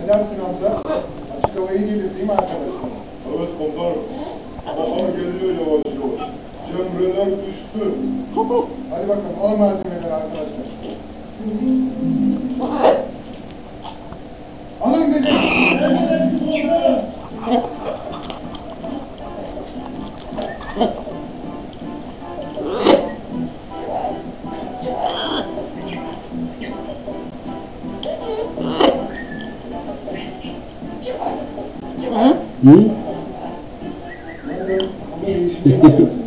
gidersin Hamza. Açık hava iyi gelir değil mi arkadaşlar? Evet komutanım. Kafama geliyor yavaş yavaş. Cemreler düştü. Hadi bakalım al malzemeleri arkadaşlar. Alın gece. Hı? Ama değişik bir şey.